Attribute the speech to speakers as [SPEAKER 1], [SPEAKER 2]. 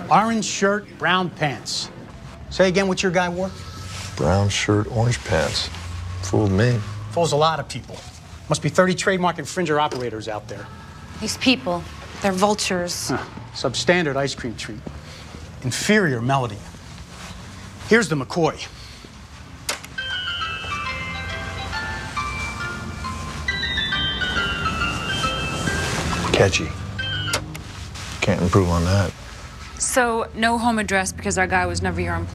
[SPEAKER 1] Orange shirt, brown pants. Say again what your guy wore?
[SPEAKER 2] Brown shirt, orange pants. Fooled me.
[SPEAKER 1] Fools a lot of people. Must be 30 trademark infringer operators out there.
[SPEAKER 3] These people, they're vultures.
[SPEAKER 1] Substandard ice cream treat. Inferior melody. Here's the McCoy.
[SPEAKER 2] Catchy. Can't improve on that.
[SPEAKER 3] So, no home address because our guy was never your employee.